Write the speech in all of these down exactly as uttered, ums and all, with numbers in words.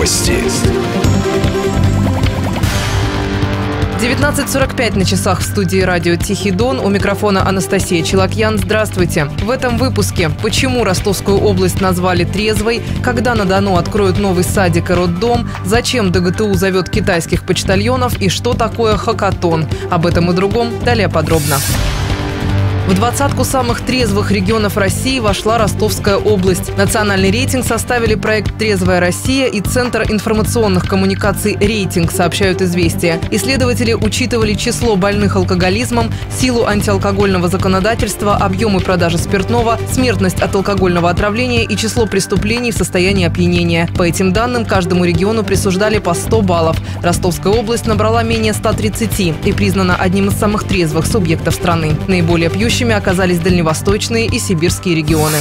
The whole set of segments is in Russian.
Новости. девятнадцать сорок пять на часах в студии радио «Тихий Дон». У микрофона Анастасия Челакьян. Здравствуйте. В этом выпуске: почему Ростовскую область назвали трезвой, когда на Дону откроют новый садик и роддом, зачем ДГТУ зовет китайских почтальонов и что такое хакатон. Об этом и другом далее подробно. В двадцатку самых трезвых регионов России вошла Ростовская область. Национальный рейтинг составили проект «Трезвая Россия» и Центр информационных коммуникаций «Рейтинг», сообщают «Известия». Исследователи учитывали число больных алкоголизмом, силу антиалкогольного законодательства, объемы продажи спиртного, смертность от алкогольного отравления и число преступлений в состоянии опьянения. По этим данным каждому региону присуждали по сто баллов. Ростовская область набрала менее ста тридцати и признана одним из самых трезвых субъектов страны. Наиболее пьющими оказались дальневосточные и сибирские регионы.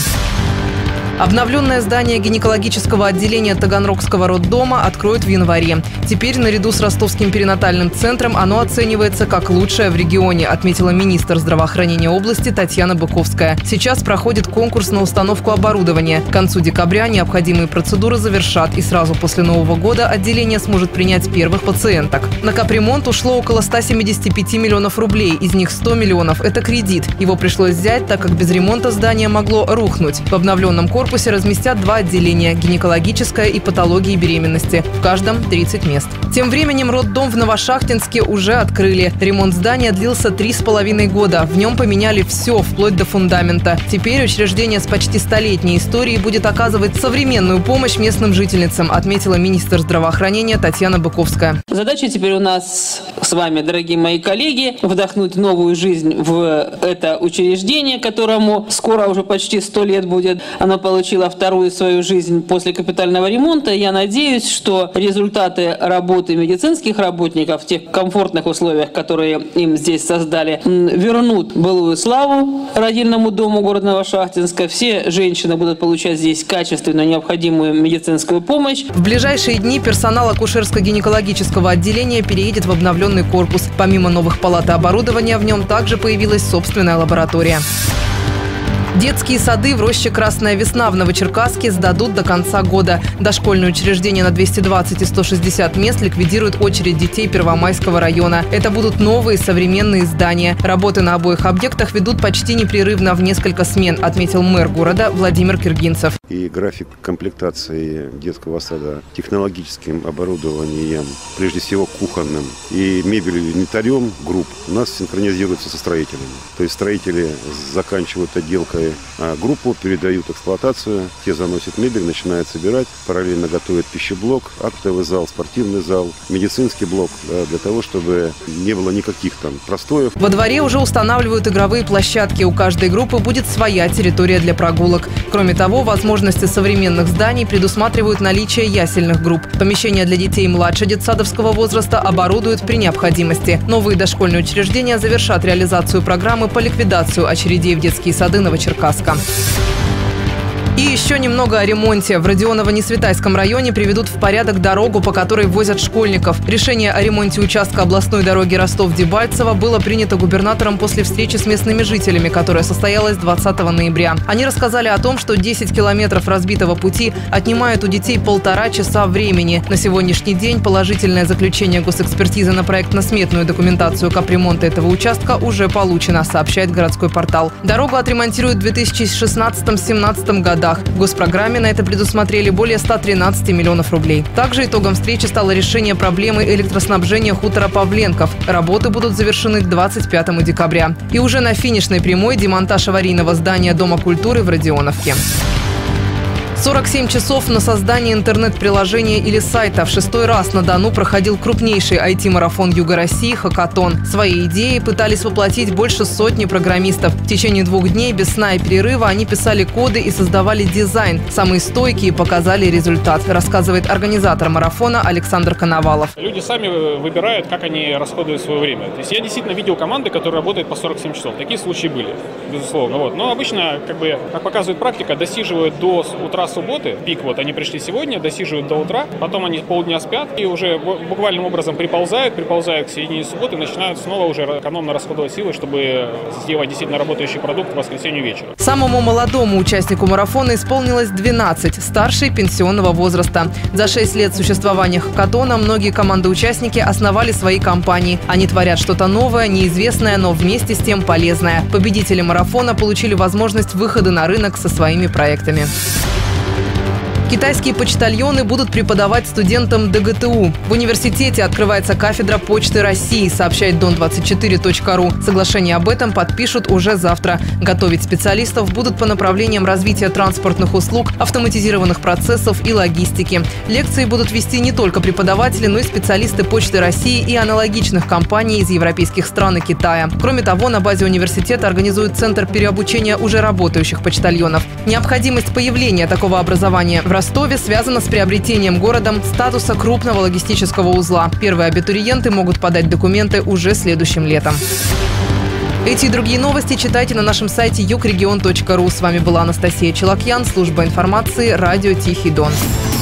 Обновленное здание гинекологического отделения Таганрогского роддома откроют в январе. Теперь наряду с Ростовским перинатальным центром оно оценивается как лучшее в регионе, отметила министр здравоохранения области Татьяна Быковская. Сейчас проходит конкурс на установку оборудования. К концу декабря необходимые процедуры завершат, и сразу после Нового года отделение сможет принять первых пациенток. На капремонт ушло около ста семидесяти пяти миллионов рублей, из них сто миллионов – это кредит. Его пришлось взять, так как без ремонта здание могло рухнуть. В обновленном корпусе В корпусе разместят два отделения – гинекологическое и патологии беременности. В каждом тридцать мест. Тем временем роддом в Новошахтинске уже открыли. Ремонт здания длился три с половиной года. В нем поменяли все, вплоть до фундамента. Теперь учреждение с почти столетней историей будет оказывать современную помощь местным жительницам, отметила министр здравоохранения Татьяна Быковская. Задача теперь у нас с вами, дорогие мои коллеги, вдохнуть новую жизнь в это учреждение, которому скоро уже почти сто лет будет. Оно получило вторую свою жизнь после капитального ремонта. Я надеюсь, что результаты работы медицинских работников в тех комфортных условиях, которые им здесь создали, вернут былую славу родильному дому города Новошахтинска. Все женщины будут получать здесь качественную, необходимую медицинскую помощь. В ближайшие дни персонал акушерско-гинекологического отделения переедет в обновленный корпус. Помимо новых палат и оборудования, в нем также появилась собственная лаборатория. Детские сады в роще «Красная весна» в Новочеркасске сдадут до конца года. Дошкольные учреждения на двести двадцать и сто шестьдесят мест ликвидируют очередь детей Первомайского района. Это будут новые современные здания. Работы на обоих объектах ведут почти непрерывно в несколько смен, отметил мэр города Владимир Киргинцев. И график комплектации детского сада технологическим оборудованием, прежде всего кухонным, и мебелью, инвентарем групп у нас синхронизируется со строителями. То есть строители заканчивают отделкой группу, передают эксплуатацию, те заносят мебель, начинают собирать, параллельно готовят пищеблок, актовый зал, спортивный зал, медицинский блок, для того, чтобы не было никаких там простоев. Во дворе уже устанавливают игровые площадки. У каждой группы будет своя территория для прогулок. Кроме того, возможности современных зданий предусматривают наличие ясельных групп. Помещения для детей младше детсадовского возраста оборудуют при необходимости. Новые дошкольные учреждения завершат реализацию программы по ликвидации очередей в детские сады Новочеркасска. И еще немного о ремонте. В Родионово-Несветайском районе приведут в порядок дорогу, по которой возят школьников. Решение о ремонте участка областной дороги Ростов-Дебальцево было принято губернатором после встречи с местными жителями, которая состоялась двадцатого ноября. Они рассказали о том, что десять километров разбитого пути отнимают у детей полтора часа времени. На сегодняшний день положительное заключение госэкспертизы на проектно-сметную документацию капремонта этого участка уже получено, сообщает городской портал. Дорогу отремонтируют в две тысячи шестнадцатом — две тысячи семнадцатом годах. В госпрограмме на это предусмотрели более ста тринадцати миллионов рублей. Также итогом встречи стало решение проблемы электроснабжения хутора Павленков. Работы будут завершены к двадцать пятому декабря. И уже на финишной прямой демонтаж аварийного здания Дома культуры в Родионовке. сорок семь часов на создание интернет-приложения или сайта. В шестой раз на Дону проходил крупнейший ай ти-марафон Юга России «Хакатон». Свои идеи пытались воплотить больше сотни программистов. В течение двух дней без сна и перерыва они писали коды и создавали дизайн. Самые стойкие показали результат, рассказывает организатор марафона Александр Коновалов. Люди сами выбирают, как они расходуют свое время. То есть я действительно видел команды, которые работают по сорок семь часов. Такие случаи были, безусловно. Вот. Но обычно, как бы, как показывает практика, досиживают до утра субботы, пик, вот они пришли сегодня, досиживают до утра, потом они полдня спят и уже буквальным образом приползают, приползают к середине субботы, начинают снова уже экономно расходовать силы, чтобы сделать действительно работу работающий продукт к воскресенью вечера. Самому молодому участнику марафона исполнилось двенадцать, старший пенсионного возраста. За шесть лет существования хакатона многие команды-участники основали свои компании. Они творят что-то новое, неизвестное, но вместе с тем полезное. Победители марафона получили возможность выхода на рынок со своими проектами. Китайские почтальоны будут преподавать студентам дэ гэ тэ у. В университете открывается кафедра Почты России, сообщает дон двадцать четыре точка ру. Соглашение об этом подпишут уже завтра. Готовить специалистов будут по направлениям развития транспортных услуг, автоматизированных процессов и логистики. Лекции будут вести не только преподаватели, но и специалисты Почты России и аналогичных компаний из европейских стран и Китая. Кроме того, на базе университета организуют центр переобучения уже работающих почтальонов. Необходимость появления такого образования в Ростове связано с приобретением городом статуса крупного логистического узла. Первые абитуриенты могут подать документы уже следующим летом. Эти и другие новости читайте на нашем сайте югрегион точка ру. С вами была Анастасия Челакьян, служба информации «Радио Тихий Дон».